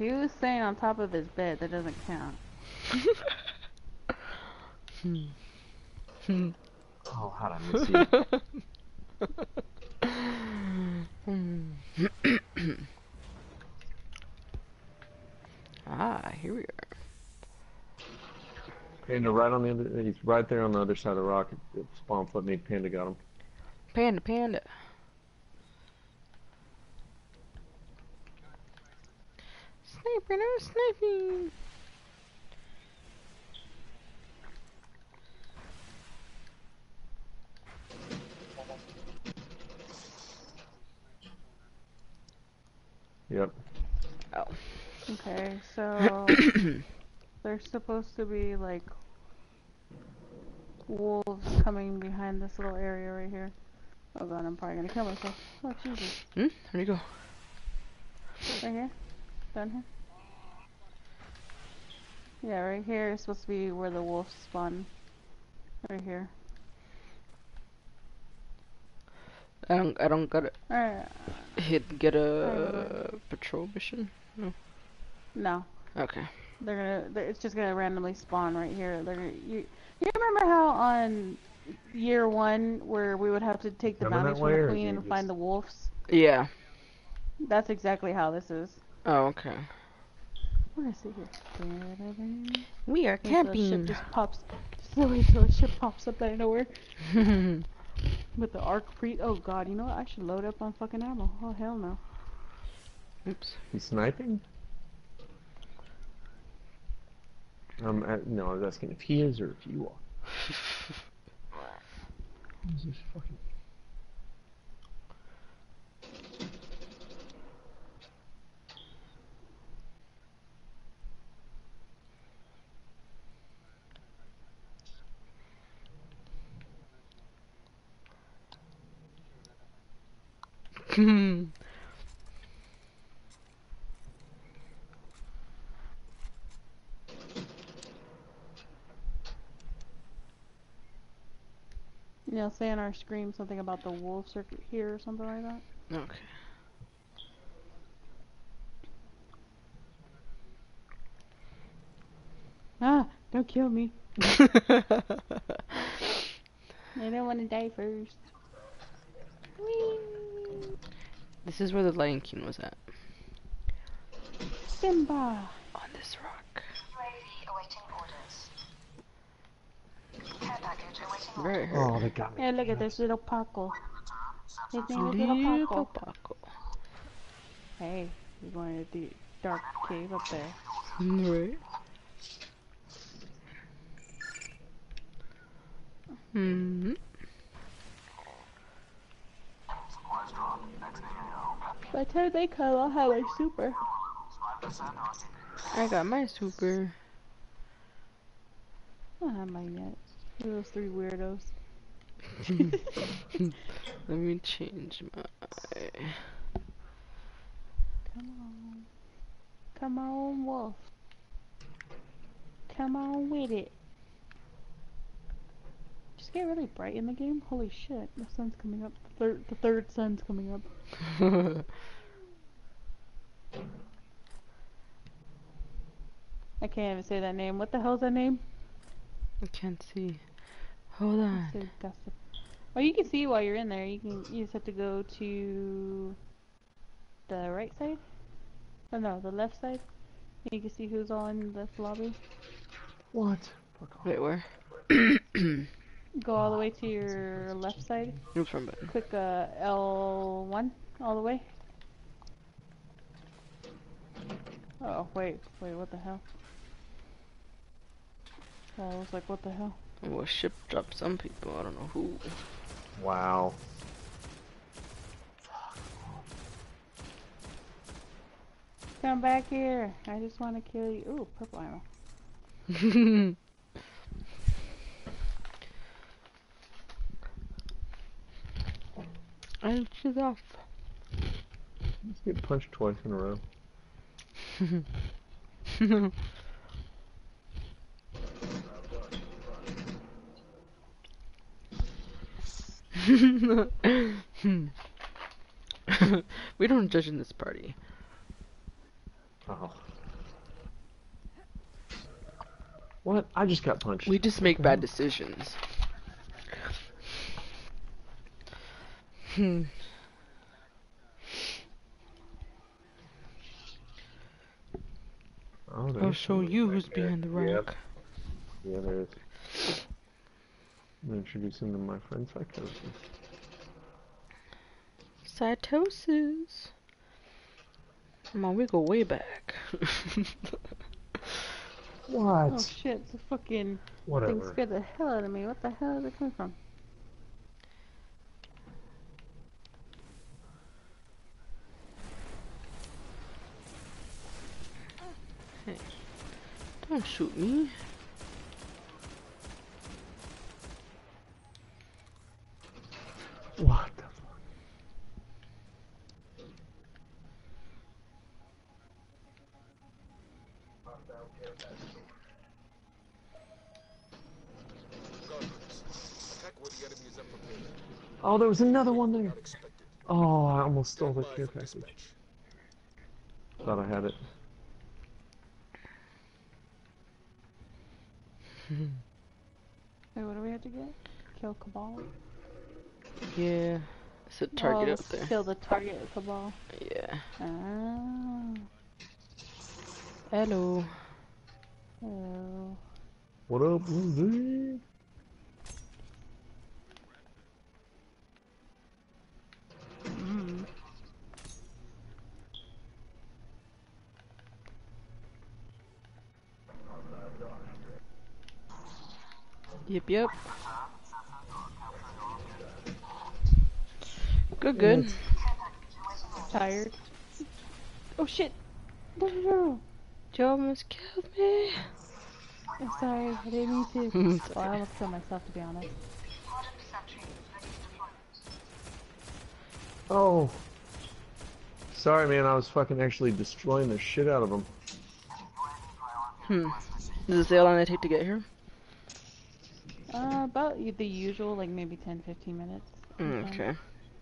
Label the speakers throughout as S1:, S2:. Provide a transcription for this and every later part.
S1: he was staying on top of his bed, that doesn't count.
S2: Oh, how'd I miss you?
S3: Ah, here we are.
S2: Panda right on the other. He's right there on the other side of the rock. It spawn flip me. Panda got him.
S3: Panda, panda. Sniper, no sniping.
S2: Yep.
S3: Oh.
S1: Okay, so there's supposed to be like wolves coming behind this little area right here. Oh god, I'm probably gonna kill myself. Oh Jesus.
S3: Where'd you go?
S1: Right here? Down here? Yeah, right here is supposed to be where the wolves spawn. Right here.
S3: I don't got it.
S1: Alright.
S3: Get a patrol mission? No.
S1: No.
S3: Okay.
S1: It's just gonna randomly spawn right here. You remember how on year 1 where we would have to take the
S2: Coming
S1: bounties
S2: that
S1: from
S2: way,
S1: the
S2: or
S1: queen
S2: you
S1: and
S2: just...
S1: find the wolves?
S3: Yeah.
S1: That's exactly how this is.
S3: Oh, okay.
S1: Where is it here?
S3: We are camping.
S1: The ship just pops. Wait till the ship pops up out of nowhere. With the arc pre. Oh god, you know what? I should load up on fucking ammo. Oh hell no.
S3: Oops.
S2: He's sniping? No, I was asking if he is or if you are. Who's this fucking...
S1: You know, say on our screen something about the wolves are here or something like that.
S3: Okay.
S1: Ah! Don't kill me. I don't want to die first. Whee!
S3: This is where the Lion King was at.
S1: Simba!
S3: On this rock. Right here.
S2: Oh, they got me.
S1: Hey, look at this little Paco. His name is Little Paco.
S3: Paco.
S1: Hey, we're going to the dark cave up there.
S3: Right. Hmm.
S1: By the time they come, I'll have a super.
S3: I got my super.
S1: I don't have mine yet. Who are those 3 weirdos?
S3: Let me change my...
S1: Come on. Come on, wolf. Come on with it. Just get really bright in the game. Holy shit, the sun's coming up. The third sun's coming up. I can't even say that name. What the hell's that name?
S3: I can't see. Hold on.
S1: Oh, you can see while you're in there. You just have to go to the right side. Oh no, the left side. You can see who's all in this lobby.
S2: What? Fuck off.
S3: Wait, where?
S1: Go all the way to your left side.
S3: Oops, wrong button.
S1: Click L1 all the way. Oh, wait, what the hell? Oh, I was like, what the hell?
S3: Well, ship dropped some people. I don't know who.
S2: Wow.
S1: Come back here. I just want to kill you. Ooh, purple ammo.
S3: I just off.
S2: Let's get punched twice in a row.
S3: We don't judge in this party.
S2: Oh. What? I just got punched.
S3: We just make bad decisions.
S2: Oh,
S3: I'll
S2: there's
S3: show
S2: somebody
S3: you
S2: back
S3: who's
S2: there.
S3: behind the rock.
S2: Yeah, there is. I'm introducing to my friend Psychosis.
S3: Cytosis. Come on, we go way back.
S2: What?
S1: Oh shit, the fucking thing
S2: Whatever.
S1: scared the hell out of me. What the hell is it coming from?
S3: Hey, don't shoot me.
S2: What the fuck? Oh, there was another one there. Oh, I almost stole the care package. Thought I had it.
S1: Wait, what do we have to get? Kill Cabal?
S3: Yeah, it's a target
S1: Oh,
S3: up there.
S1: kill the target Cabal.
S3: Yeah.
S1: Ah.
S3: Hello.
S1: Oh.
S2: What up, Lindsay?
S1: Mm.
S3: Yep. Good.
S1: Tired. Oh shit! No.
S3: You almost killed me.
S1: I'm sorry, I didn't mean to. Well, I almost killed myself, to be honest.
S2: Oh. Sorry, man. I was fucking actually destroying the shit out of them.
S3: Does it say how long they take to get here?
S1: About the usual, like maybe 10-15 minutes. sometimes.
S3: Okay.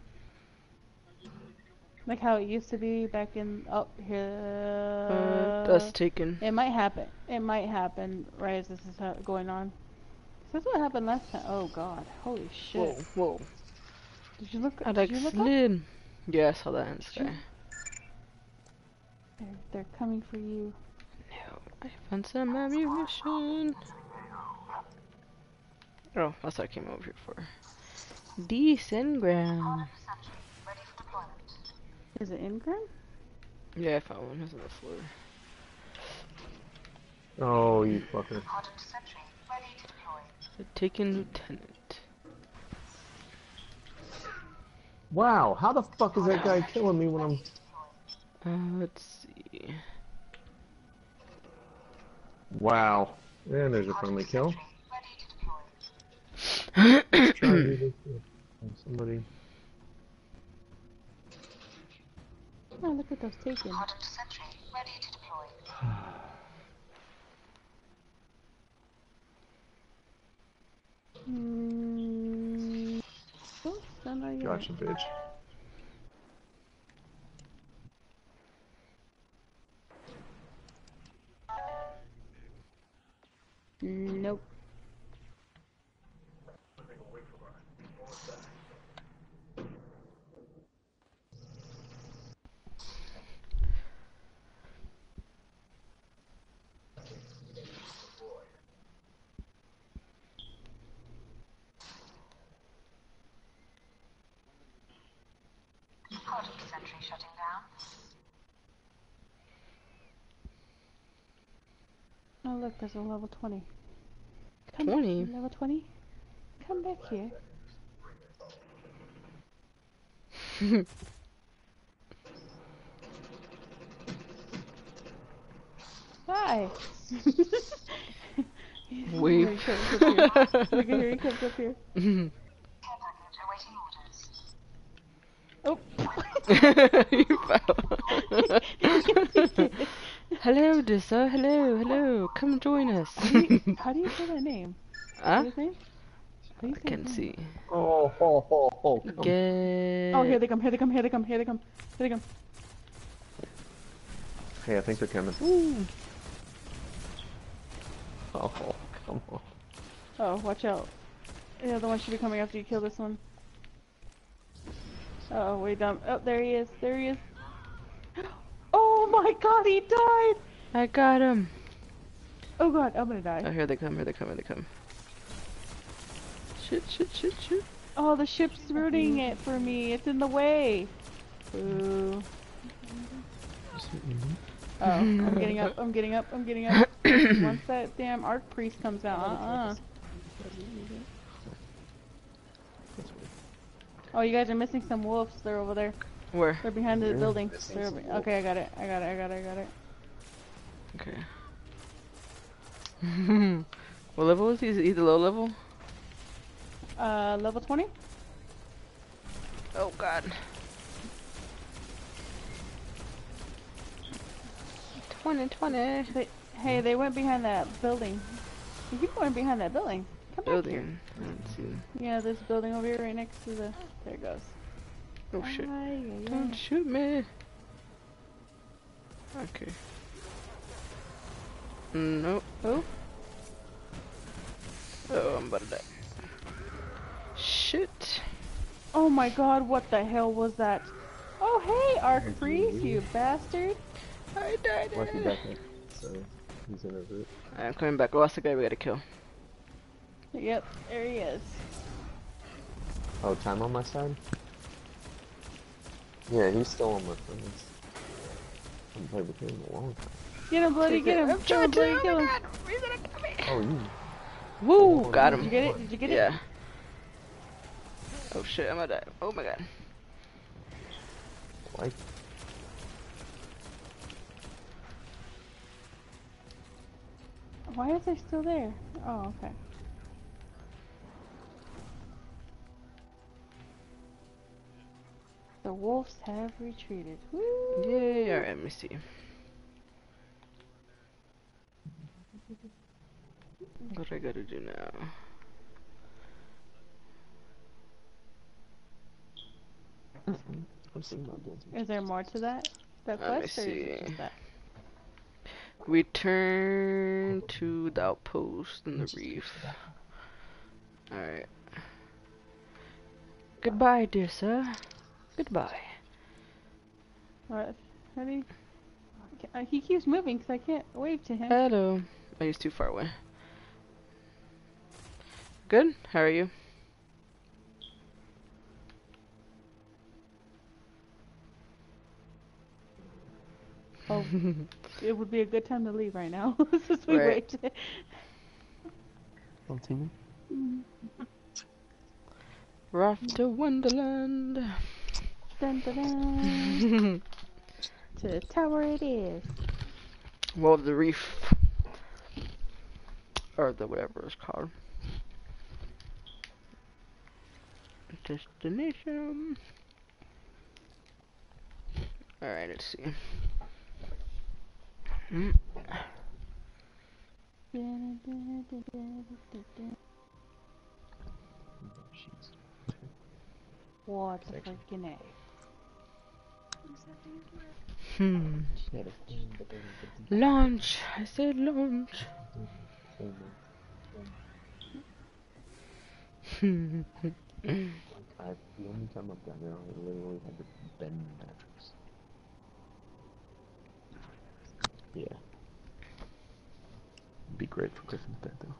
S1: Like how it used to be back in, oh, here.
S3: That's taken.
S1: It might happen. It might happen right as this is going on. Is this what happened last time? Oh god. Holy shit.
S3: Whoa.
S1: Did you look,
S3: I
S1: did
S3: like
S1: you look up?
S3: slid. Yeah, I saw that in the sky.
S1: They're coming for you.
S3: No, I found some ammunition. Oh, that's what I came over here for. Decent ground.
S1: Is it Ingram?
S3: Yeah, I found one. It's on the floor.
S2: Oh, you fucker.
S3: The taken lieutenant.
S2: Wow, how the fuck is that guy killing me when I'm...
S3: Let's see.
S2: Wow. And there's a friendly kill. Let's try to do this with somebody.
S1: Oh, look at those taken. Oh, stand by your
S2: Gotcha, bitch.
S1: Nope.
S4: Sentry shutting down.
S1: Oh, look, there's a level 20. Come
S3: 20?
S1: Back, level 20? Come back here. Hi!
S3: Wave.
S1: Here he comes up here. Look, here he comes up here.
S4: Care package awaiting orders.
S1: Oh!
S3: You fell. Hello, Dissa. Hello. Come join us.
S1: How do you say that name?
S3: Huh?
S1: His name? How do you
S3: I
S1: say
S3: can't
S1: his
S3: see.
S1: name?
S2: Oh.
S3: Get.
S1: Oh, here they come. Here they come.
S2: Hey, I think they're coming.
S1: Ooh.
S2: Oh, come on.
S1: Oh, watch out. The other one should be coming after you kill this one. Uh oh, way down. Oh, there he is. There he is. Oh my god, he died!
S3: I got him.
S1: Oh god, I'm gonna
S3: Oh,
S1: die.
S3: here they come, here they come, here they come. Shit, shit, shit, shit.
S1: Oh, the ship's ruining it for me. It's in the way. Boo. Oh, I'm getting up, I'm getting up, I'm getting up. Once that damn Arc Priest comes out, Oh, you guys are missing some wolves. They're over there.
S3: Where?
S1: They're behind the
S2: Really?
S1: building.
S2: Missing
S1: They're
S2: some
S1: okay, I got it. I got it, I got it, I got it.
S3: Okay. What level is he? Is he the low level?
S1: Level 20?
S3: Oh god. 20.
S1: Hey, they went behind that building. You keep going behind that building. Come back here.
S3: Building. Let's see.
S1: Yeah, this building over here right next to the... There it goes.
S3: Oh shit.
S1: Ay, ay,
S3: Don't
S1: ay.
S3: shoot me. Okay. Nope.
S1: Who?
S3: Oh, I'm about to die. Shit.
S1: Oh my god, what the hell was that? Oh hey, Arc Priest, you bastard!
S3: I died.
S2: Lucky back up. So, he's in a root.
S3: I'm coming back. Oh, that's the guy we gotta kill.
S1: Yep, there he is.
S2: Oh, time on my side? Yeah, he's still on my friends. I haven't played with him in a long time.
S1: Get him, bloody, get him!
S3: I'm
S1: Kill him,
S3: trying
S1: bloody,
S3: to.
S1: kill him!
S2: Oh, you.
S3: Woo! Got
S1: Did you
S3: him.
S1: get it? Did you get it?
S3: Yeah. Oh shit, I'm gonna die. Oh my god.
S2: Like,
S1: Why is he still there? Oh, okay. The wolves have retreated. Woo!
S3: Yay, alright, let me see. What do I gotta do now?
S2: I'm seeing my builds.
S1: Is there more to that? That
S3: Let me
S1: quest, or is it
S3: see.
S1: just that?
S3: Return to the outpost in the reef. Alright. Goodbye, dear sir. Goodbye.
S1: What? How do you... He keeps moving because I can't wave to him.
S3: Hello. Oh, he's too far away. Good? How are you?
S1: Oh, it would be a good time to leave right now. Since we
S3: Right.
S1: wait.
S2: Oh, Tina?
S3: We're off to Wonderland.
S1: Dun, dun, dun. To the tower it is.
S3: Well, the reef. Or the whatever it's called. Destination. Alright, let's see.
S1: What the freaking A?
S3: Launch. I said launch.
S2: The only time I've done it, I literally had to bend the mattress. Yeah. It'd be great for Griffin's bed, though.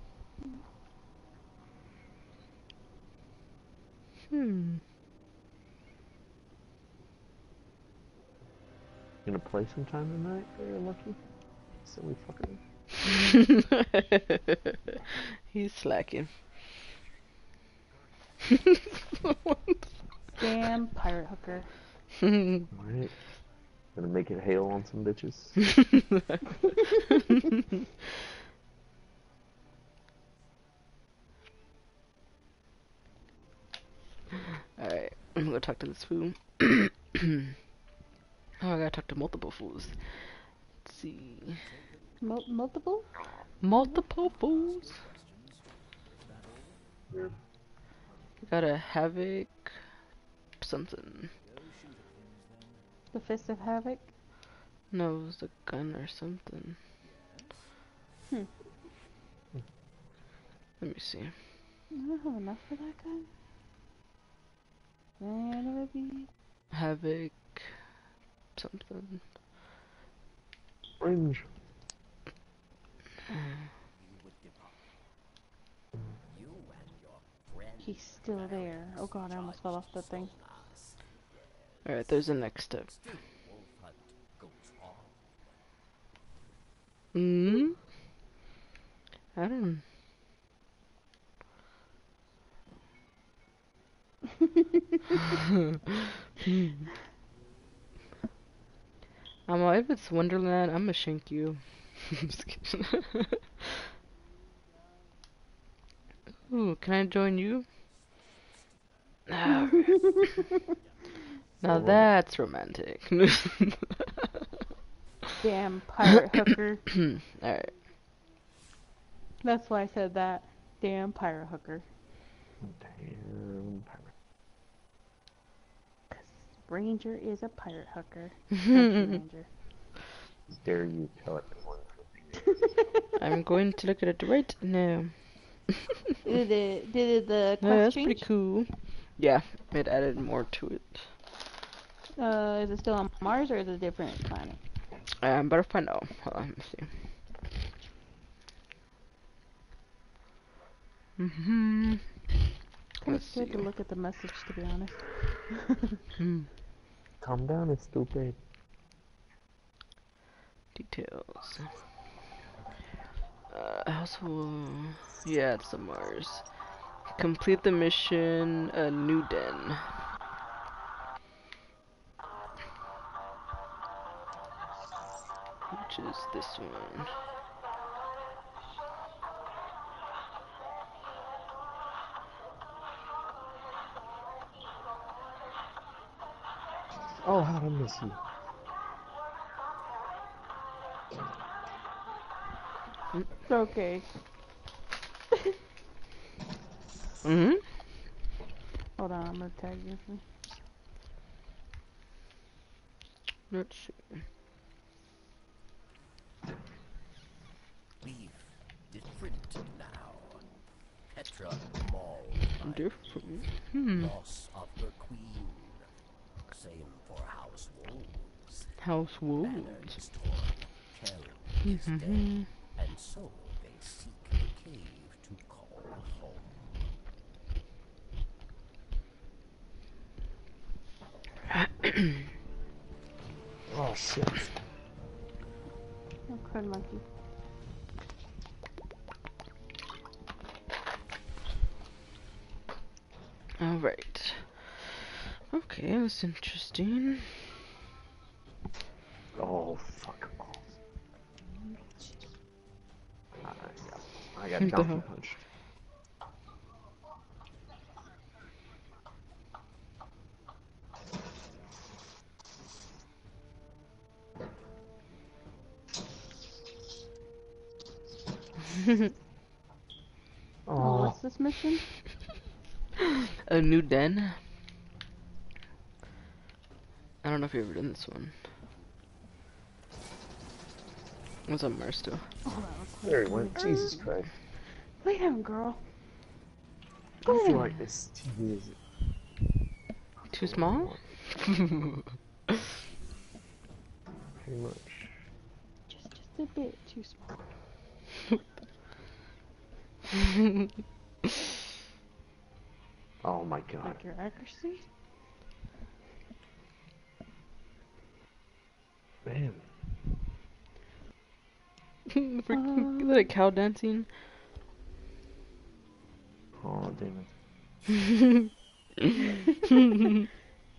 S2: Gonna play sometime tonight, very lucky. Silly fucker.
S3: He's slacking.
S1: Damn pirate hooker.
S2: Alright. Gonna make it hail on some bitches.
S3: Alright, I'm gonna talk to this fool. Oh, I gotta talk to multiple fools. Let's see.
S1: Multiple?
S3: Multiple fools.
S2: Weird.
S3: Got a Havoc something.
S1: The Fist of Havoc?
S3: No, it was a gun or something. Let me see.
S1: I don't have enough for that gun. Man, it would be.
S3: Havoc. Something.
S2: Fringe.
S1: He's still there. Oh god, I almost fell off that thing.
S3: Alright, there's the next step. Hmm? I don't. If it's Wonderland, I'm gonna shank you. Just kidding. Ooh, can I join you? Alright. Now that's romantic.
S1: Damn pirate hooker.
S3: Alright.
S1: That's why I said that. Damn pirate hooker.
S2: Damn pirate.
S1: 'Cause Ranger is a pirate hooker. Don't you, Ranger?
S2: Dare you tell it one.
S3: I'm going to look at it right now.
S1: Did the
S3: Yeah,
S1: quest
S3: that's
S1: change?
S3: pretty cool. Yeah, it added more to it.
S1: Is it still on Mars or is it a different planet?
S3: Better find out. Hold on, let me see.
S1: Kind of
S3: Let's see.
S1: scared to look at the message, to be honest.
S2: Calm down, it's stupid.
S3: Details. Household. Yeah, it's the Mars. Complete the mission, New Den. Which is this one.
S2: Oh, how did I miss you?
S1: It's okay.
S3: Mm-hmm.
S1: Hold on, I'm gonna tag you.
S3: Let's see.
S5: Leave different now. Petra mauled by
S3: Different.
S5: loss of her queen. Same for House Wolves.
S3: House Wolves.
S5: Banners torn. Kel is dead, and so they seek the cave to call home.
S2: Oh shit.
S1: Oh, crud monkey.
S3: Alright. Okay, that's interesting.
S2: Oh, fuck off. I got
S3: What the
S2: donkey
S3: hell?
S2: punched.
S1: Oh,
S2: Oh,
S1: what's this mission?
S3: A New Den. I don't know if you've ever done this one. What's on Mars still?
S1: Oh, that was quick.
S2: there he went. Jesus Christ.
S1: Lay down, girl.
S2: I feel like this TV is
S3: Too small?
S2: pretty much.
S1: Just a bit too small.
S2: Oh my god.
S1: Like your accuracy?
S2: Man.
S3: Freaking is that a cow dancing?
S2: Oh, damn it.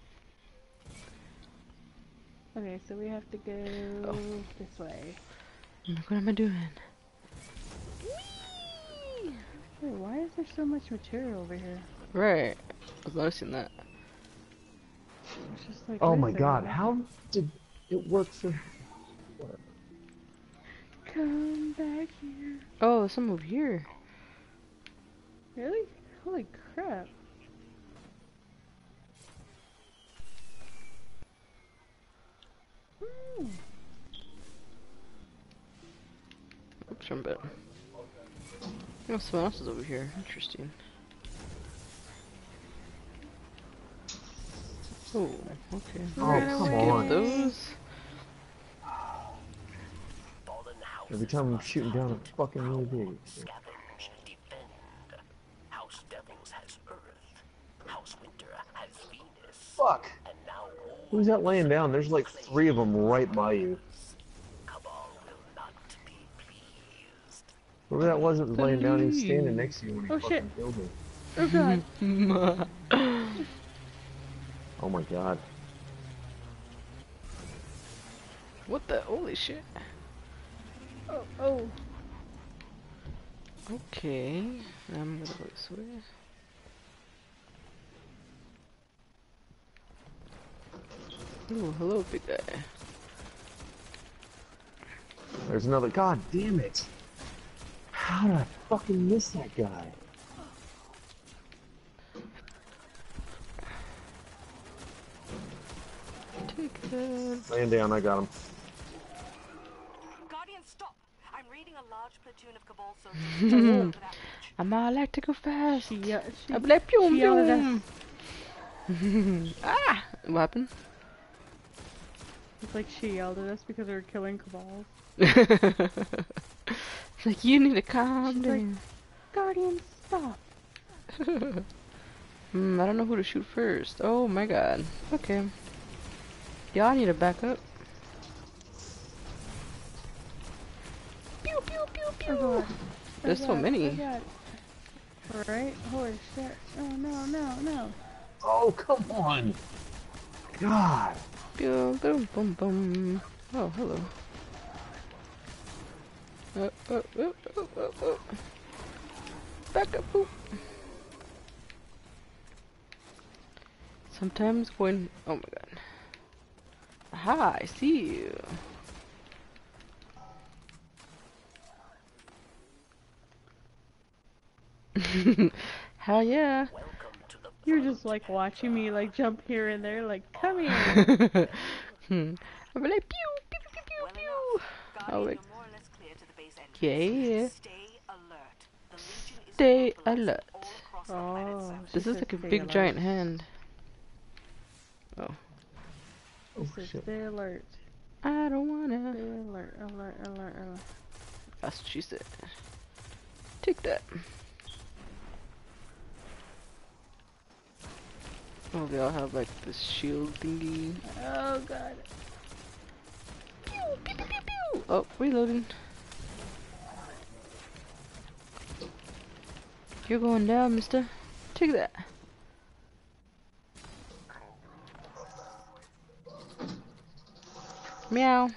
S1: Okay, so we have to go this way.
S3: Look, what am I doing?
S1: Wait, why is there so much material over here?
S3: Right. I was noticing that.
S1: It's just like,
S2: Oh
S1: what
S2: my
S1: is
S2: god,
S1: everything?
S2: how did it work for... What?
S1: Come back here.
S3: Oh, there's some over here.
S1: Really? Holy crap. Hmm.
S3: Oops, I'm bad. Oh, someone else is over here. Interesting. Oh, okay.
S2: Oh, come on.
S3: Those.
S5: Fallen house
S2: Every time I'm shooting down a fucking really big.
S5: scavenge, defend. House Devils has Earth. House Winter has Venus.
S2: Fuck!
S5: And now
S2: Who's that laying down? There's like 3 of them right by you.
S5: Cabal will not be pleased.
S2: Whoever that was laying down, he was standing next to you when he
S1: Oh,
S2: fucking
S1: shit.
S2: killed me.
S1: Oh god.
S2: Oh my god.
S3: What the? Holy shit.
S1: Oh, oh.
S3: Okay. I'm gonna go this way. Ooh, hello, big guy.
S2: There's another. God damn it! How did I fucking miss that guy?
S3: Take that.
S2: Laying down, I got him.
S6: Guardian, stop! I'm reading a large platoon of Cabal soldiers just over that ridge.
S3: I'm all like to go fast.
S1: She,
S3: I'm like, pew,
S1: she yelled at
S3: pew. Ah! What happened?
S1: it's like she yelled at us because we were killing Cabals.
S3: It's like, you need to calm
S1: She's like,
S3: down.
S1: Guardian, stop.
S3: I don't know who to shoot first. Oh my god. Okay. Y'all need to back up. Pew pew pew
S1: Oh
S3: pew.
S1: god.
S3: There's so many.
S1: Oh god. Alright, holy shit. Oh no, no, no.
S2: Oh, come on! God!
S3: Pew boom boom boom. Oh, hello. Oh. Back up, boop. Sometimes when... Oh my god. Aha, I see you. Hell yeah.
S5: Welcome to the
S1: You're just like watching me like jump here and there, like, come here.
S3: I'm like, pew, pew, pew, pew,
S6: Well
S3: pew.
S6: enough. Guardian,
S3: Oh, like,
S6: you're more or less clear to the base entrance.
S3: yeah.
S6: Stay alert. The Legion is
S3: Stay
S6: mobilizing
S3: alert.
S6: all across the planet's
S1: Oh,
S6: surface.
S3: This
S1: she
S3: is
S1: said
S3: like a
S1: stay
S3: big
S1: alert.
S3: giant hand. Oh.
S2: Oh
S1: She said
S2: shit.
S1: stay alert.
S3: I don't wanna.
S1: Stay alert, alert, alert, alert.
S3: That's what she said. Take that. Oh, they all have like this shield thingy.
S1: Oh god.
S3: Pew, pew, pew, pew, pew. Oh, reloading. You're going down, mister. Take that. Meow.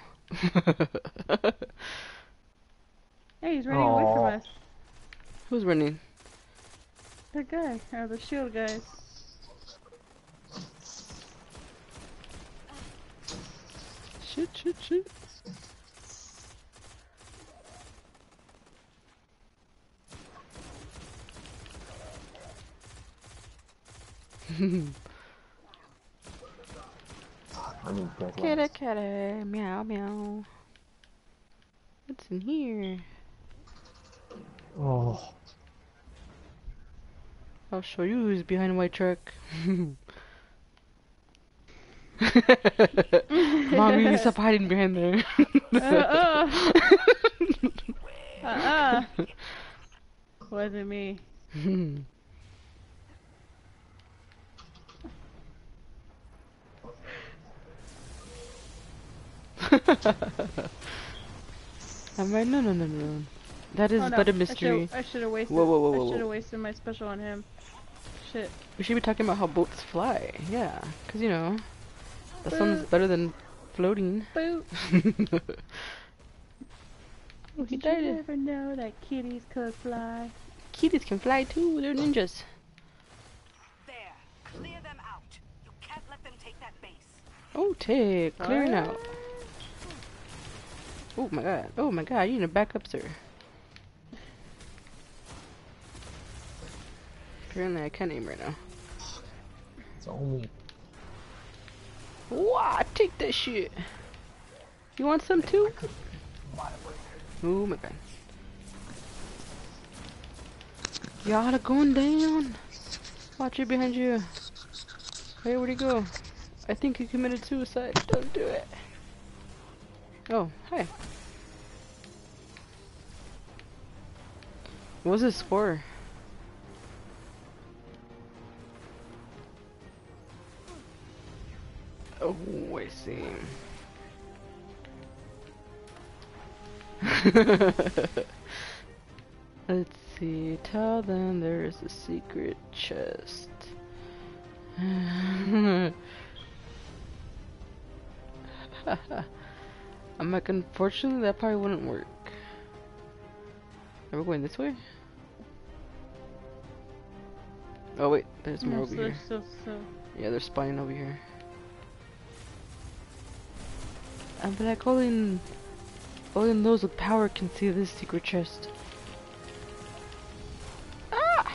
S1: Hey, he's running away from
S2: Aw.
S1: us.
S3: Who's running?
S1: That guy, or the shield guys.
S3: Shit.
S2: I need that
S3: Kitty,
S2: last.
S3: kitty, meow, meow. What's in here?
S2: Oh.
S3: I'll show you who's behind my truck. Mommy, stop hiding behind there.
S1: Wasn't me.
S3: I'm like, no. That is
S1: Oh, no.
S3: but a mystery.
S1: I should have wasted.
S3: Whoa.
S1: I should have wasted my special on him. Shit.
S3: We should be talking about how boats fly. Yeah, because you know, that sounds
S1: Boot.
S3: better than floating.
S1: Boot.
S3: Oh, he
S1: Did
S3: died.
S1: you ever know that kitties could fly?
S3: Kitties can fly too. They're ninjas.
S6: There. Clear them out. You can't let them take that base.
S3: Oh, take clearing
S1: Alright.
S3: out. Oh my god. You need to back up, sir. Apparently, I can't aim right now.
S2: It's only.
S3: Wow, take that shit. You want some too? Oh my god. Y'all are going down. Watch it behind you. Hey, where'd he go? I think he committed suicide. Don't do it. Oh, hi. What was his score? Oh, I see. Let's see. Tell them there's a secret chest. I'm like, unfortunately, that probably wouldn't work. Are we going this way? Oh wait, there's more over here. Yeah, they're spying over here. I'm like, only those with power can see this secret chest. Ah!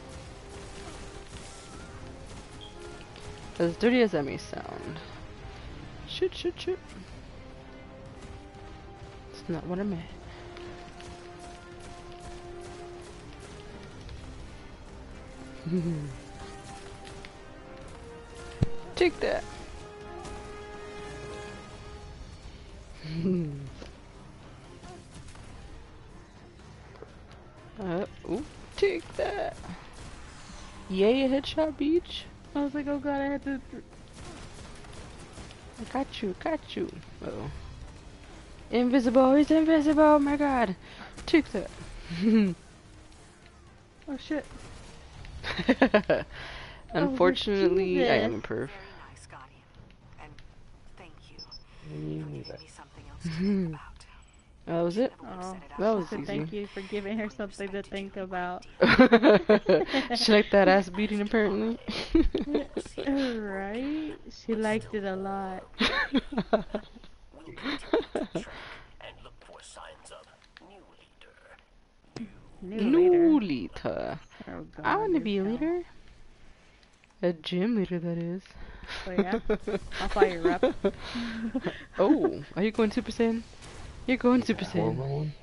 S3: As dirty as that may sound. Shoot, shoot, shoot. It's not what I meant. Take that. Ooh, take that. Yay, a headshot, Beach.
S1: I was like, oh god, I had to.
S3: I got you, got you. Uh oh. Invisible, he's invisible, oh my god. Take that.
S1: Oh shit.
S3: Unfortunately, I am a perv.
S6: Very nice, Guardian. And thank you.
S2: Me
S6: For
S2: neither.
S6: giving me something else to think about.
S3: That was it?
S6: Never would've
S1: Oh,
S6: said it
S3: that
S6: out
S3: was
S1: so
S6: loud.
S3: easy.
S1: thank you for giving her something to think about.
S3: She liked that ass beating, apparently.
S1: Right? She liked it a lot.
S5: We'll continue and look for signs of new leader.
S3: New leader.
S1: Oh, God,
S3: I want to be a
S1: you're
S3: leader. A gym leader, that is.
S1: So yeah, I'll fire up.
S3: Oh, are you going Super Saiyan? You're going Super Saiyan.
S2: Hormone?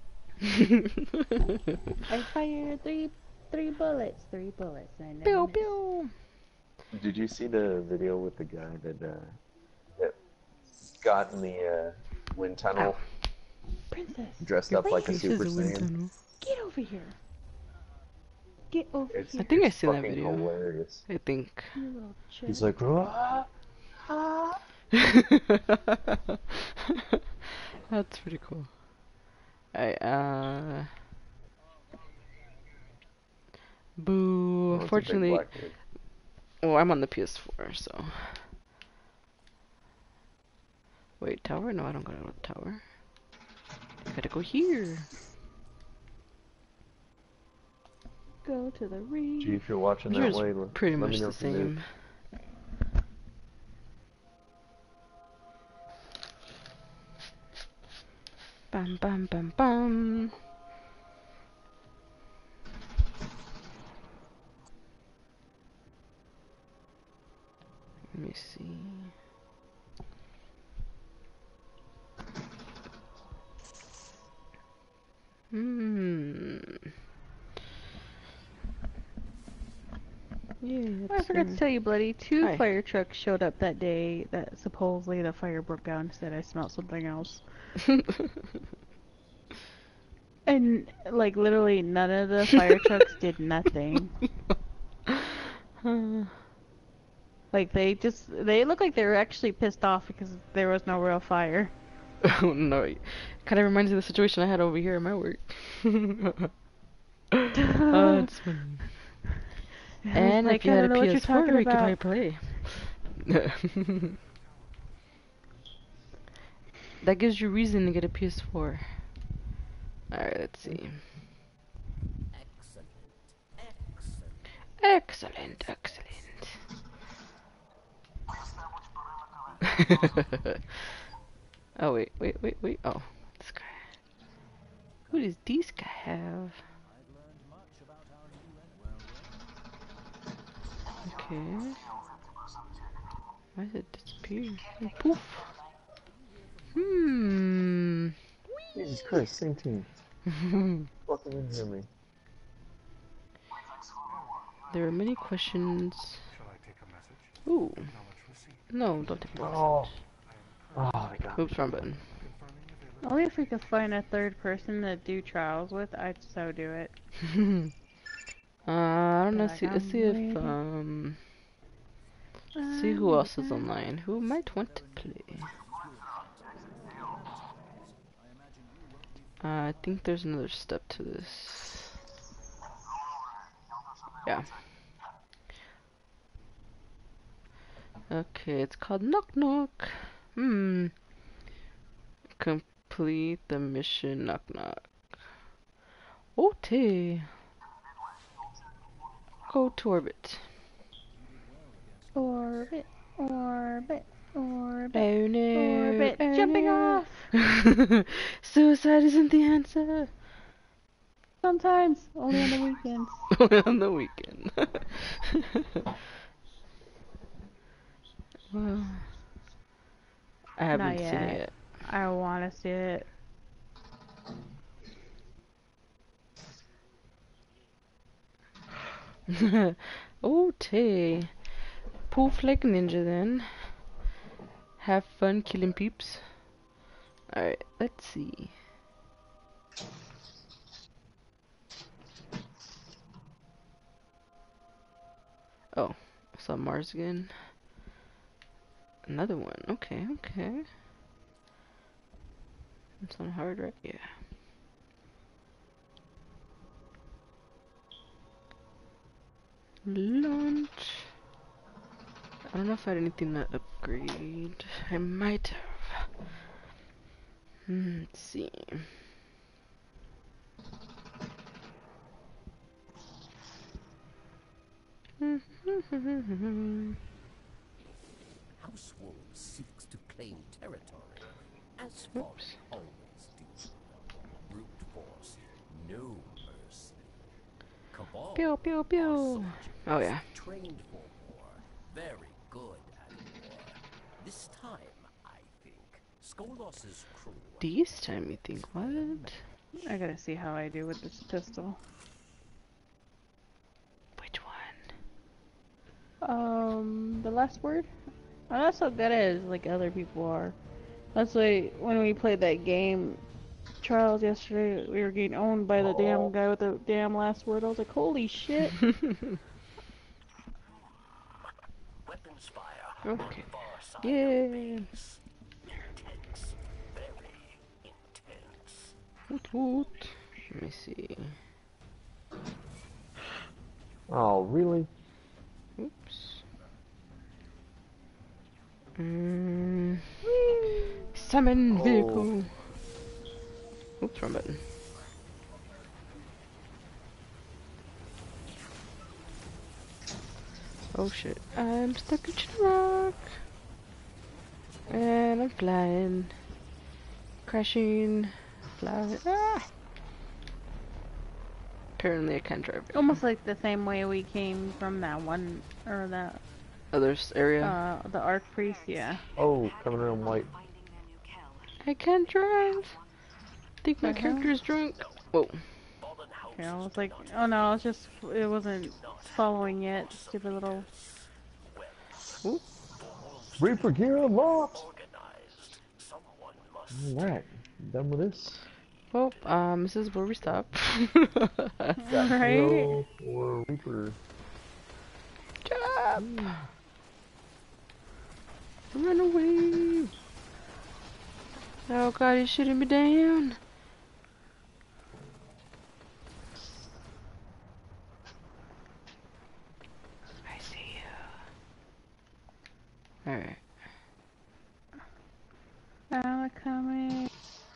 S1: I fired three bullets. I never
S3: Pew
S1: missed.
S3: pew.
S2: Did you see the video with the guy that got in the wind tunnel
S1: Princess,
S2: dressed up like a
S1: Princess,
S2: Super
S3: This is a wind
S2: Saiyan?
S3: tunnel.
S1: get over here. Get over
S2: It's,
S1: here,
S3: I think I
S2: it's
S3: see that
S2: fucking
S3: video.
S2: hilarious.
S3: I think.
S1: you little chick.
S2: He's like, "Ah, ah."
S3: That's pretty cool. Boo.
S2: Oh, it's a big
S3: Unfortunately,
S2: black dude.
S3: well, I'm on the PS4, so. Wait, tower? No, I don't go to the tower. I gotta go here.
S1: Go to the ring.
S2: Gee, if you're watching that
S3: Yours
S2: way,
S3: pretty
S2: let
S3: much
S2: me know
S3: the
S2: if you do.
S3: same. Bam, bam, bam, bam. Let me see. Yeah,
S1: Oh, I forgot to tell you, Bloody. Two
S3: Hi.
S1: fire trucks showed up that day that supposedly the fire broke out. Instead, I smelled something else. And, like, literally none of the fire trucks did nothing. Like, they look like they were actually pissed off because there was no real fire.
S3: Oh no, it kind of reminds me of the situation I had over here at my work. Oh, it's funny. And
S1: like,
S3: if you
S1: I
S3: had a
S1: don't know what you're
S3: PS4,
S1: talking
S3: we could
S1: about.
S3: probably play. That gives you reason to get a PS4. Alright, let's see.
S5: Excellent.
S3: Excellent, excellent. Oh, wait. Oh, this guy. Who does this guy have? Okay. Why did it disappear? Oh, poof.
S2: Jesus Christ, same team. Fucking injure me.
S3: There are many questions.
S7: Shall I take a message?
S3: Ooh.
S7: Acknowledge receipt.
S3: No, don't take this.
S2: Oh. Oh, they got me.
S3: Oops, wrong button.
S7: Confirming availability.
S1: Only if we could find a third person to do trials with, I'd so do it.
S3: I don't know.
S1: Like,
S3: Let's see if
S1: I'm
S3: see who else is online. Who might want to play? I think there's another step to this. Yeah. Okay, it's called Knock Knock. Complete the mission Knock Knock. OT. Go to orbit.
S1: Orbit, orbit, orbit,
S3: Oh no.
S1: orbit,
S3: Oh
S1: jumping
S3: no.
S1: off!
S3: Suicide isn't the answer.
S1: Sometimes, only on the weekends.
S3: Only on the weekend. Well, I haven't
S1: Not
S3: seen it
S1: yet. I wanna see it.
S3: yet. Okay. Poof like a ninja then. Have fun killing peeps. Alright, let's see. Oh, I saw Mars again. Another one. Okay, okay. It's on hard, right? Yeah. Launch. I don't know if I had anything to upgrade. I might have. Let's see.
S5: House Wolf seeks to claim territory, as Fox always do. Brute force, no mercy. Cabal,
S3: Pew pew pew. Oh yeah.
S5: trained for war, very good at war. This time, I think, Skolos' crew.
S3: This time you think what?
S1: I gotta see how I do with this pistol.
S3: Which one?
S1: The last word? I'm not so good at it as like other people are. That's why when we played that game, Trials yesterday, we were getting owned by the damn guy with the damn last word. I was like, holy shit.
S5: Weapons fire.
S3: Okay.
S5: Far side
S3: Yeah.
S5: base. Intense. Very intense.
S3: Woot woot. Let me see.
S2: Oh, really?
S3: Oops. Summon vehicle. Oops, wrong button. Oh shit. I'm stuck in Chinook. And I'm flying. Crashing. Flying. Ah! Apparently I can't drive.
S1: Almost like the same way we came from that one, or that,
S3: Other area.
S1: the Arc Priest, yeah.
S2: Oh, coming in white.
S6: Finding their new kill.
S3: I can't drive. I think my
S1: The hell?
S3: character is drunk. Whoa.
S1: Okay, I was like, oh no, it's just, it wasn't following yet. Stupid little.
S3: Ooh.
S2: Reaper gear unlocked! Alright, done with this.
S3: Well, this is where we stop.
S2: Got
S1: Right?
S2: Hero or Reaper.
S3: Jump! Run away! Oh god, he's shooting me down. I see you. Alright.
S1: I'm coming.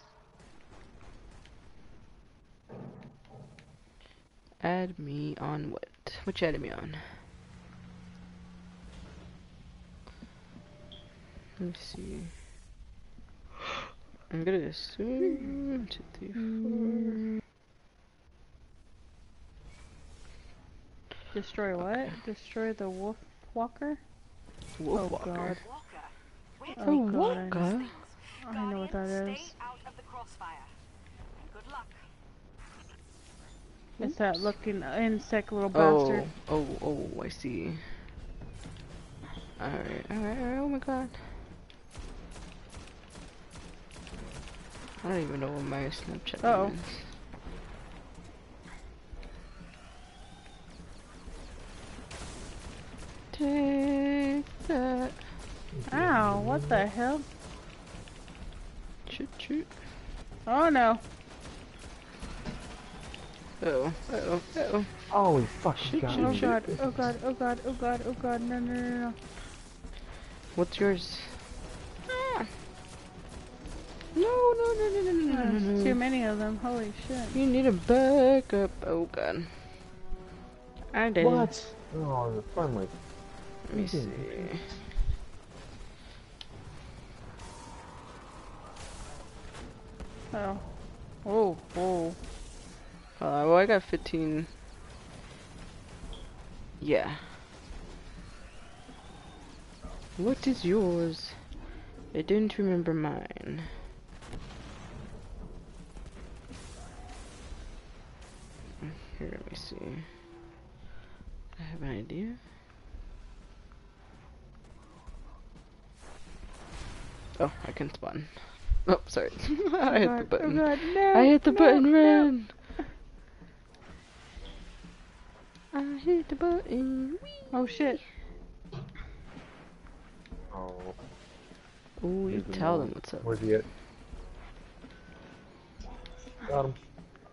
S3: Add me on what? Which added me on? Let me see. I'm gonna assume 2, 3, 4.
S1: Destroy what? Destroy the Wolf Walker?
S3: Wolf
S1: Oh,
S3: Walker.
S1: God.
S6: Walker. We're
S1: Oh,
S6: taking
S1: God.
S3: Walker?
S1: I know what that
S6: Guardian,
S1: is.
S6: Stay out of the crossfire. And good luck.
S1: It's that looking insect little
S3: Oh,
S1: bastard.
S3: oh, I see. Alright, oh my god. I don't even know what my Snapchat
S1: Uh-oh.
S3: name is. Take that.
S1: Ow, what the hell?
S3: Shoot.
S1: Oh no.
S3: Uh-oh.
S2: Holy fucking
S3: Shoot,
S2: god.
S3: shoot,
S1: Oh
S3: shoot.
S1: god, oh god, oh god, oh god, oh god, no.
S3: What's yours? Ah. No.
S1: There's too many of them, holy shit.
S3: You need a backup. Oh god. I did.
S2: What? Oh, finally.
S3: Let me see.
S1: Oh. Oh.
S3: Well, I got 15. Yeah. What is yours? I didn't remember mine. Here, let me see. I have an idea. Oh, I can spawn. Oh, sorry. I hit the button.
S1: Oh god, no.
S3: I hit the button,
S1: no.
S3: run! I hit the button. Whee!
S1: Oh shit.
S2: Oh,
S3: Ooh, you
S2: he's
S3: tell
S2: in
S3: them
S2: the-
S3: what's up.
S2: Where's he at? Got him.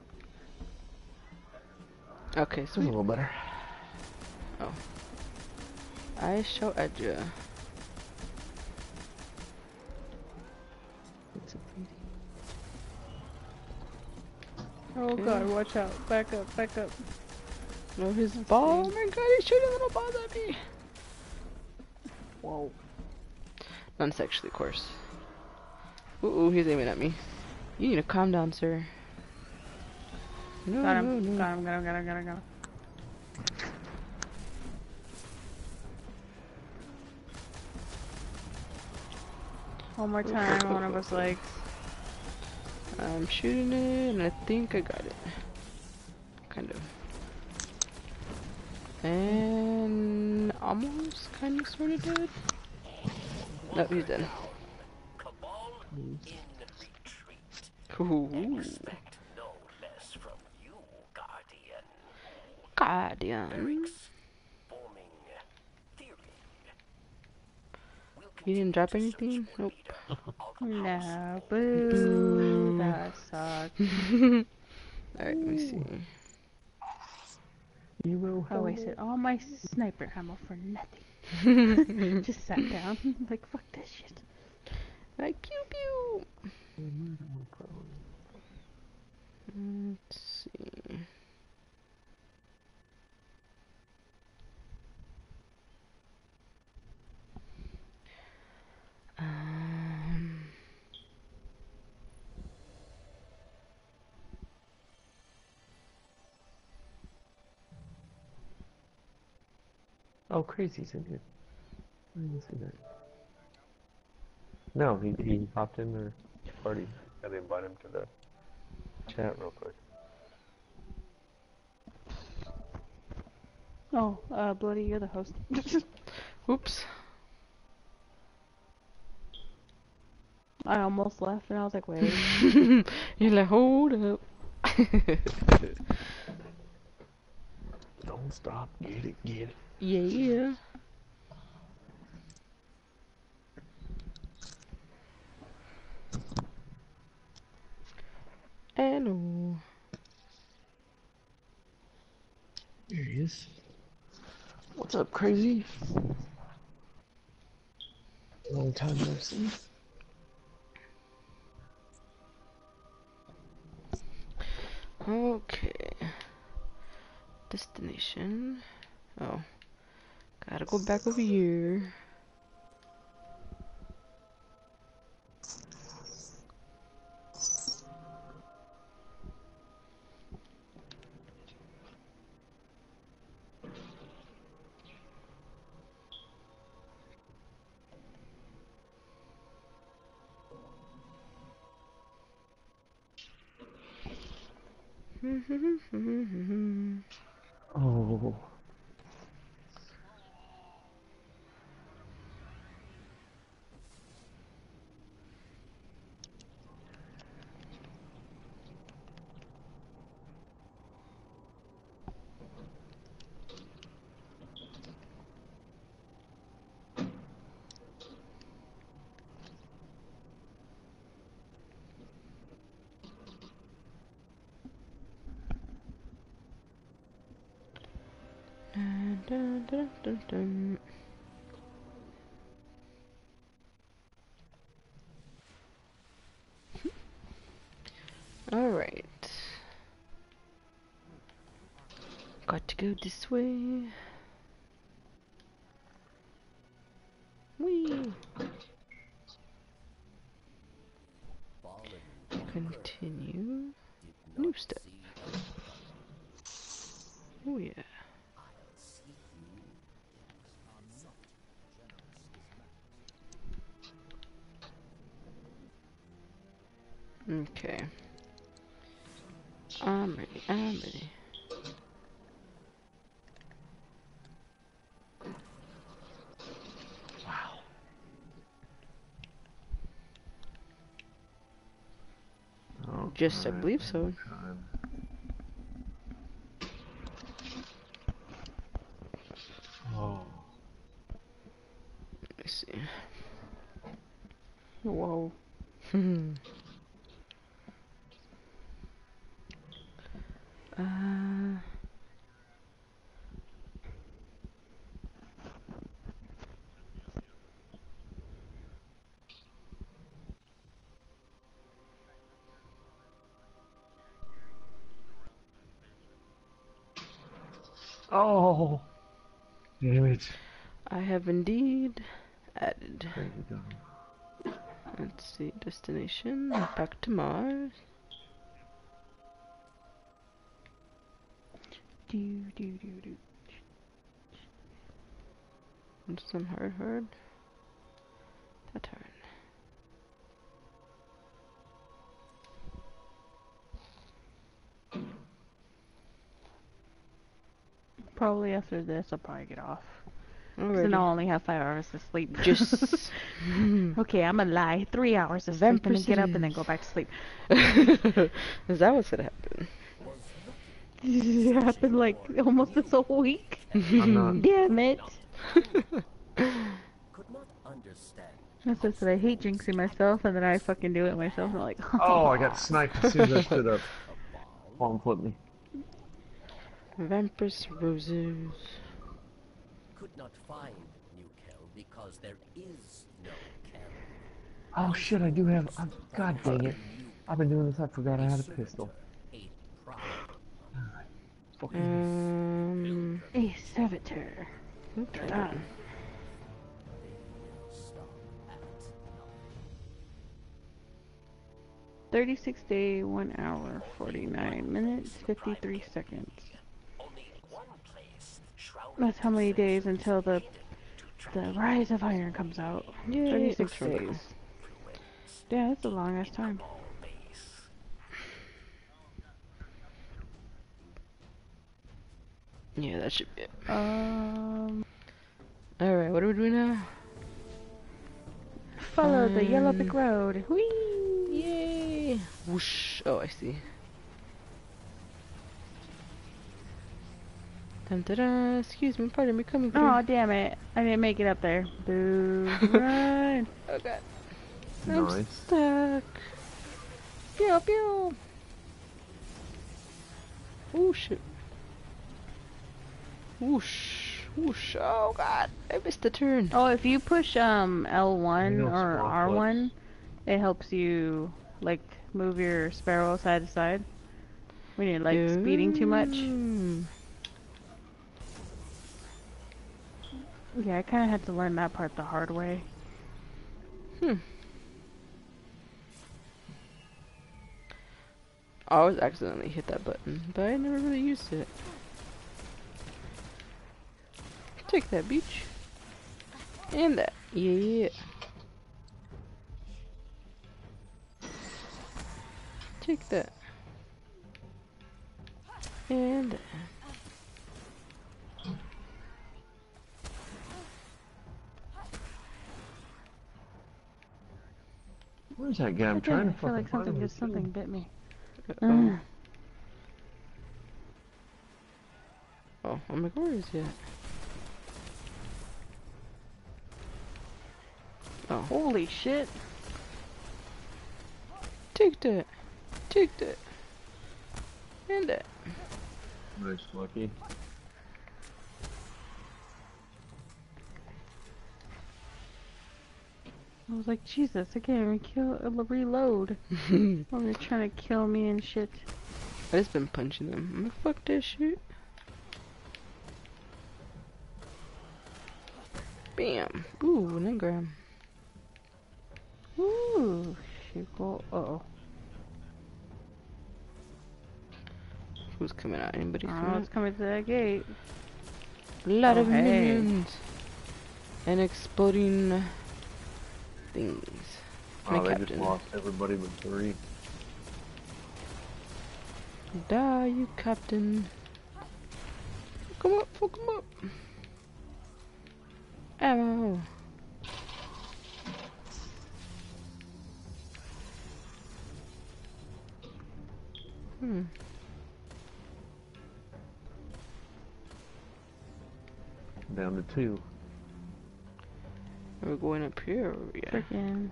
S3: Okay,
S2: It's a
S3: sweet.
S2: little better.
S3: Oh. I shall add you.
S1: Oh
S3: Okay.
S1: god, watch out. Back up.
S3: No, his
S1: Let's
S3: ball.
S1: see.
S3: Oh my god, he's shooting little balls at me.
S2: Whoa.
S3: Non-sexually, of course. Ooh, he's aiming at me. You need to calm down, sir. No,
S1: Got him.
S3: no.
S1: Got him. One more time, one of us legs.
S3: I'm shooting it, and I think I got it. Kind of. And almost, kind of, sort of dead. Nope, he's dead.
S5: Cabal in retreat.
S3: Ooh,
S5: Expect no less from you, Guardian.
S3: Guardian.
S5: Barracks forming theory. We'll
S3: You didn't drop
S5: continue to
S3: anything?
S5: search for
S3: Nope.
S5: leader of the house.
S1: No, boo. That sucks.
S3: Alright, let me see.
S2: Hero.
S1: I wasted all my sniper ammo for nothing. Just sat down. Like, fuck this shit.
S3: Like, pew pew. Let's see.
S2: Oh, Crazy's in here. I didn't see that. No, he popped in the party. Gotta invite him to the chat real quick.
S1: Oh, Bloody, you're the host.
S3: Oops.
S1: I almost left and I was like, wait.
S3: You're like, hold up.
S2: Don't stop. Get it.
S3: Yeah. Hello.
S2: There he is. What's up, Crazy? Long time no see.
S3: Okay. Destination. Oh. Gotta go back over here.
S2: Oh.
S3: Dun, dun, dun, dun, dun. All right. Got to go this way. Whee!
S5: Fallen
S3: Continue.
S5: did
S3: New
S5: not
S3: step.
S5: see
S3: Oh yeah.
S5: I'll see you. I'm not generous with
S3: Okay. I'm ready. I'm ready.
S2: Oh,
S3: Just, I
S2: alright,
S3: believe so.
S2: time. Oh.
S3: Let me see.
S1: Whoa.
S3: uh.
S2: Oh. Damn it.
S3: I have indeed added.
S2: There you go.
S3: Let's see. Destination. Back to Mars.
S1: Do do do do.
S3: And some hard. That turn.
S1: Probably after this, I'll probably get off. Because
S3: Alrighty.
S1: then I'll only have 5 hours to sleep.
S3: Just.
S1: Okay, I'm gonna lie. 3 hours of sleep and then get up and then go back to sleep.
S3: Is that what's gonna happen?
S1: It happened like almost this whole week.
S2: I'm not.
S1: Damn it.
S5: could not understand
S1: That's just that I hate jinxing myself and then I fucking do it myself and I'm like,
S2: Oh, I got sniped as soon as I stood up.
S5: a ball
S2: Palm flipped me.
S3: Vampirous roses.
S5: could not find new Kel because there is no Kel.
S2: Oh shit, I do have. God dang it. I've been doing this, I forgot I had a pistol.
S5: A pride.
S3: Um.
S1: a servitor.
S3: Okay.
S1: Ah.
S5: Stop at nothing.
S1: 36 day, 1 hour, 49 minutes, 53 seconds.
S5: Only one place shrouded
S1: That's how many days until the Rise of Iron comes out.
S3: Yay,
S1: 36
S3: extra.
S1: days. Yeah, that's a long ass time.
S5: base.
S3: Yeah, that should be it. Alright, what do we do now?
S1: Follow the yellow brick road. Whee!
S3: Yay! Whoosh. Oh, I see. Dun, da, da. Excuse me, pardon me, coming through.
S1: Oh damn it! I didn't make it up there. Boo! Run!
S3: Oh god. I'm
S2: Nice.
S3: stuck. Pew pew. Oh shit. Whoosh. Whoosh. Oh god. I missed the turn.
S1: Oh, if you push L1
S2: Maybe I'll
S1: or
S2: spawn
S1: R1, it helps you like move your sparrow side to side when you're like speeding too much.
S3: Mm.
S1: Yeah, I kind of had to learn that part the hard way.
S3: I always accidentally hit that button, but I never really used it. Take that, beach. And that. Yeah. Take that. And
S2: Where's that guy? I'm trying to
S1: I feel
S2: fucking
S1: like
S2: find him.
S1: something bit me.
S3: oh, oh, I'm like, where is he at? Oh,
S1: Holy shit.
S3: take that, take that, and that.
S2: Nice, Lucky.
S1: I was like, Jesus, I can't even reload. Oh, they're trying to kill me and shit.
S3: I just been punching them. I'm like, fuck that shit. Bam. Ooh, an engram.
S1: Ooh, shit, go. Uh-oh.
S3: Who's coming out? Anybody
S1: Oh,
S3: coming
S1: it's coming to that gate.
S3: out? A lot
S1: Oh,
S3: of
S1: hey.
S3: minions. And exploding things.
S2: Oh,
S3: My
S2: they
S3: captain.
S2: just lost everybody but 3.
S3: Die, you captain. Fuck him up, fuck him up. Ammo.
S2: Down to 2.
S3: We're going up here. Yeah.
S1: Freaking.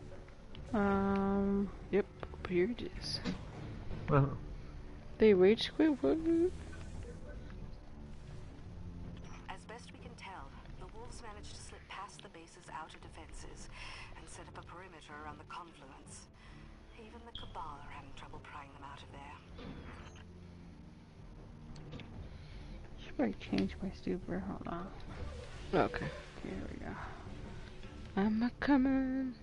S3: Yep, up here it is.
S2: Well,
S3: They rage quit? What?
S6: As best we can tell, the wolves managed to slip past the base's outer defenses and set up a perimeter around the confluence. Even the Cabal are having trouble prying them out of there.
S1: Should probably change my stupor. Hold on.
S3: Okay.
S1: Here we go.
S3: I'm a coming.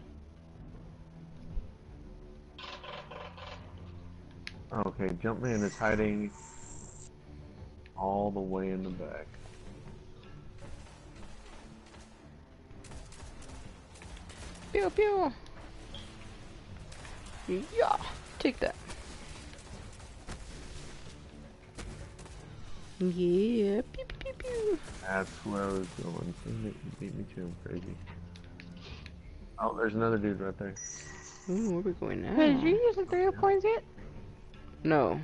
S2: okay, Jumpman is hiding all the way in the back.
S3: Pew pew. Yeah. Take that. Yeah. Pew pew pew pew.
S2: That's where I was going. Damn it, you beat me too, I'm crazy. Oh, there's another dude right there.
S3: Ooh, where are we going now?
S1: Hey, did you use the 3 coins yet?
S3: No.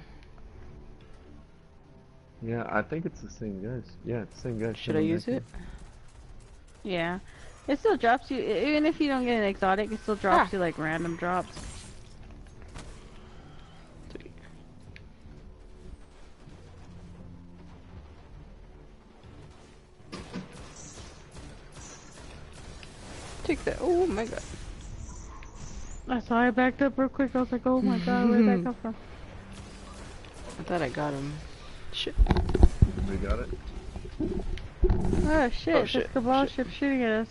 S2: Yeah, I think it's the same guys. Yeah, it's the same guys.
S3: Should I use it?
S1: Yeah. It still drops you, even if you don't get an exotic, it still drops
S3: Ah.
S1: you like random drops.
S3: Sweet. Take that. Oh my god.
S1: That's why I backed up real quick. I was like, oh my god, where did that come from?
S3: I thought I got him. Shit.
S2: We got it.
S1: Oh shit,
S3: Oh,
S1: this
S3: shit,
S1: Cabal
S3: shit.
S1: ship shooting at us.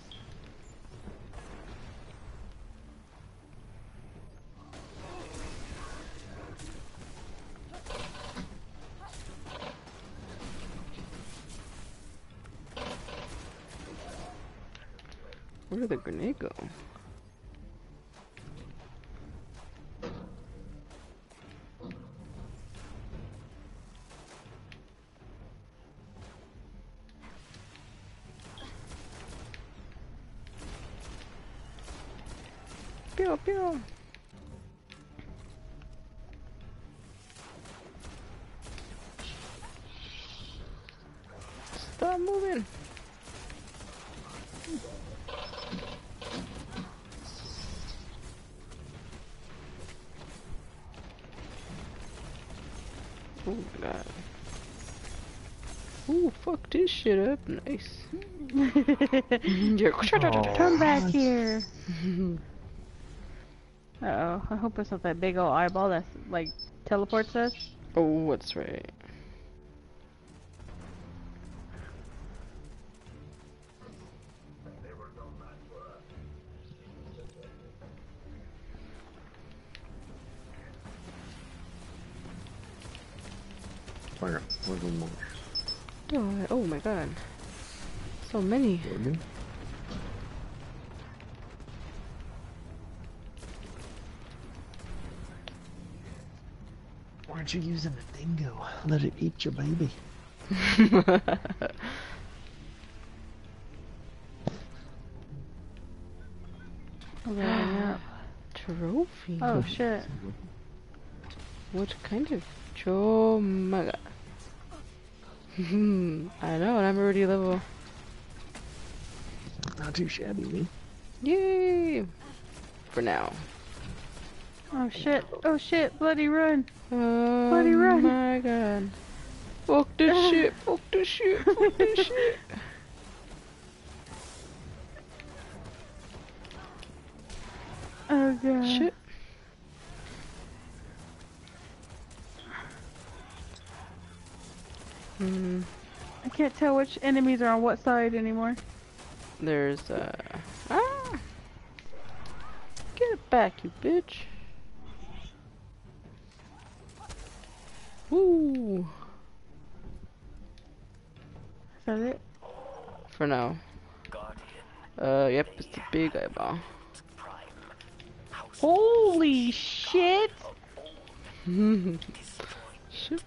S3: Where did the grenade go? Pew pew. Stop moving. Oh my god. Ooh, fuck this shit up. Nice.
S1: Come back here. Uh-oh, I hope it's not that big old eyeball that like teleports us.
S3: Oh, that's right.
S2: Fire. Where's one more?
S3: Oh my god. So many.
S2: Jordan? Why aren't you using a dingo? Let it eat your baby.
S1: Loading up.
S3: Trophy.
S1: Oh shit.
S3: What kind of oh my god. I know, and I'm already level.
S2: Not too shabby, me.
S3: Yay! For now.
S1: Oh shit. Oh shit. Bloody run.
S3: Oh
S1: Bloody run.
S3: my god. Fuck this shit. Fuck this shit. Fuck this shit.
S1: Oh god.
S3: Shit.
S1: I can't tell which enemies are on what side anymore.
S3: There's get it back, you bitch. Woo.
S1: Is that it?
S3: For now. Yep, it's the big eyeball.
S1: Holy shit!
S3: Shit.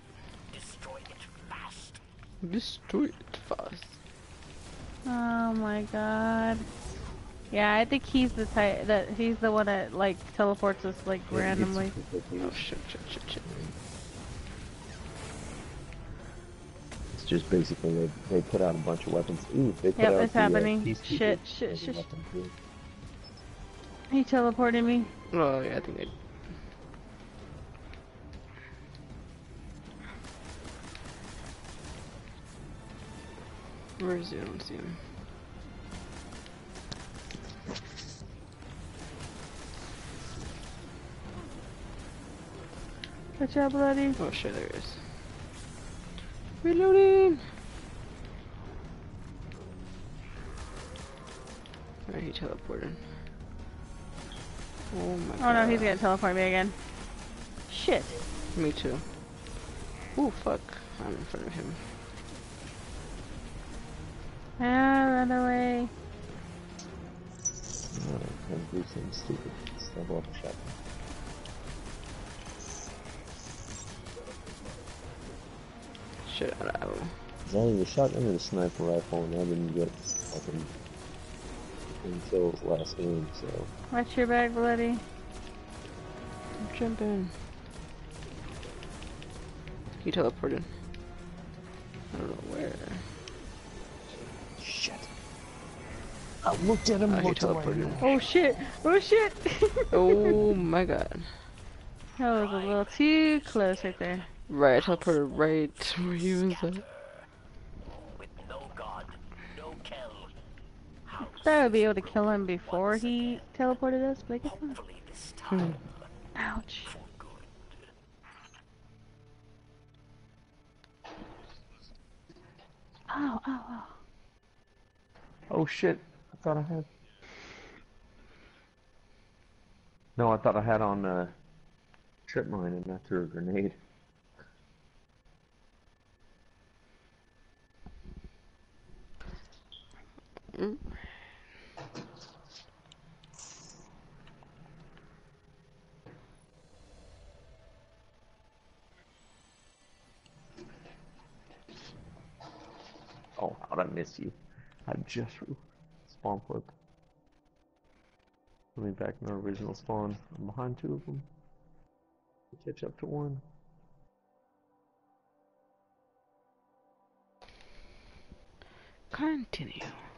S3: Destroy it fast.
S1: Oh my god. Yeah, I think he's the type that he's the one that like teleports us like randomly.
S3: Oh shit, shit, shit, shit.
S2: It's just basically they put out a bunch of weapons. Ooh, they put
S1: Yep,
S2: out
S1: it's
S2: the,
S1: happening.
S2: peacekeepers
S1: Shit,
S2: as
S1: shit,
S2: a
S1: shit.
S2: weapon, too.
S1: He teleported me.
S3: Oh yeah, I think I. Where is he? I don't see him.
S1: Good job, bloody.
S3: Oh shit, there he is. Reloading! Alright, he teleported. Oh my god.
S1: Oh no, he's gonna teleport me again. Shit.
S3: Me too. Oh fuck. I'm in front of him.
S1: Ah, run away.
S2: Oh, I'm do something stupid. Stumble up the shotgun.
S3: Shit, I don't know.
S2: It's either the shotgun or the sniper rifle, and I didn't get fucking kills last game, so.
S1: Watch your back, bloody.
S3: I'm jumping. He teleported. I don't know where.
S2: Shit. I looked at him,
S3: He
S2: looked away.
S3: teleported.
S1: Oh shit. Oh shit.
S3: Oh my god.
S1: That was a little too close right there.
S3: Right, I teleported right where he was at.
S5: With no god, no kill.
S1: Thought I would be able to kill him before he teleported us, but I guess not.
S5: Hopefully this time
S1: Ouch.
S5: for good.
S1: Ow, ow, ow.
S2: Oh shit. I thought I had. No, I thought I had on trip mine and I threw a grenade. Oh, how'd I miss you? I just spawn flipped. Let me back in our original spawn. I'm behind two of them. Catch up to one.
S3: Continue.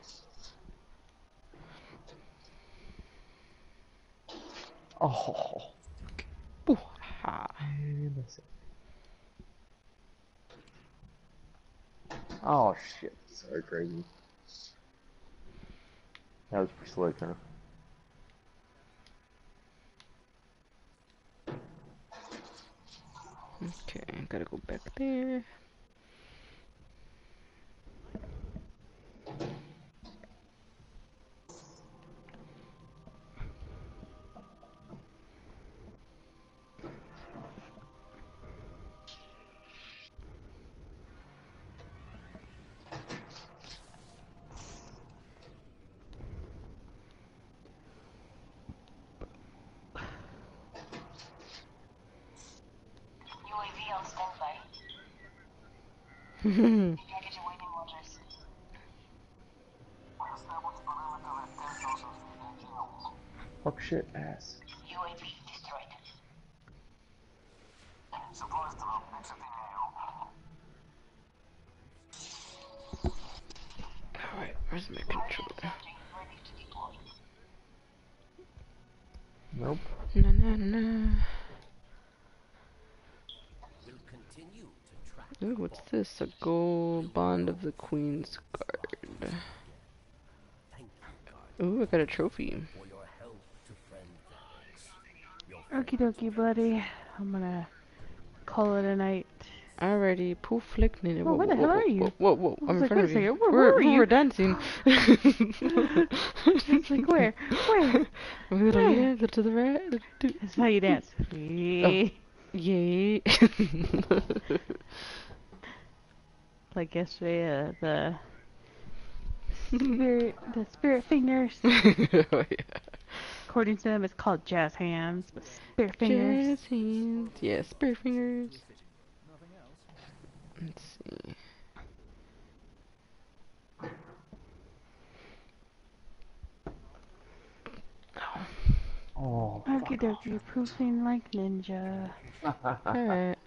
S2: Oh.
S3: Ooh, ha.
S2: And that's it. Oh shit. Sorry, crazy. That was pretty slick, huh?
S3: Okay, gotta go back there.
S4: UAV on standby. Package awaiting orders.
S2: Fuck shit ass.
S4: UAV destroyed.
S3: Alright, where's my controller?
S4: Ready to deploy.
S2: Nope.
S3: Na na na.
S5: Will continue to track
S3: Ooh, what's this? A gold bond of the Queen's Guard.
S5: Thank you, Guardian,
S3: Ooh, I got a trophy.
S5: for your help to friend Varys. Your
S1: Okie dokie, buddy. I'm gonna call it a night.
S3: Alrighty, poof flick nitty.
S1: Whoa, where the hell are you?
S3: Whoa, whoa,
S1: I
S3: I'm
S1: was
S3: in
S1: like,
S3: front of
S1: wait a
S3: you.
S1: second, where were you?
S3: We're dancing.
S1: It's like, where? Where?
S3: A little
S1: Where?
S3: yeah, little to the right. Little to...
S1: That's how you dance. Yeah.
S3: Yay.
S1: Like yesterday, the spirit fingers.
S3: Oh, yeah.
S1: According to them, it's called jazz hands, but spirit fingers.
S3: Jazz hands. Yeah, spirit fingers. Let's see.
S2: Oh.
S1: Okie dokie, proofing like ninja.
S3: Alright.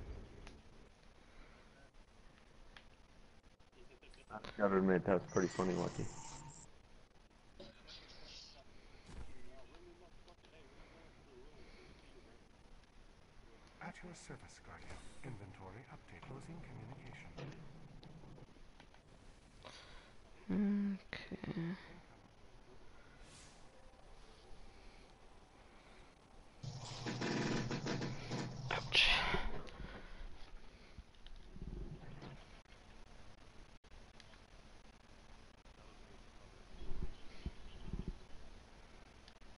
S2: Gotta admit, that was pretty funny, Lucky.
S7: At your service, Guardian. Inventory update. Closing communication.
S3: Okay.